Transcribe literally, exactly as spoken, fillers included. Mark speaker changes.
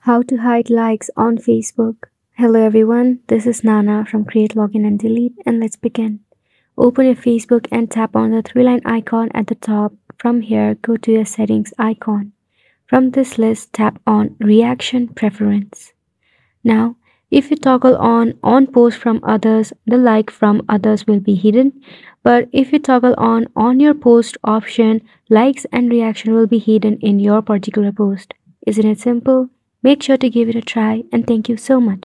Speaker 1: How to hide likes on Facebook. Hello everyone, this is Nana from Create Login and Delete, and let's begin. Open your Facebook and tap on the three line icon at the top. From here, go to your settings icon. From this list, tap on Reaction Preference. Now, if you toggle on On Post from Others, the like from others will be hidden. But if you toggle on On Your Post option, likes and reaction will be hidden in your particular post. Isn't it simple? Make sure to give it a try and thank you so much.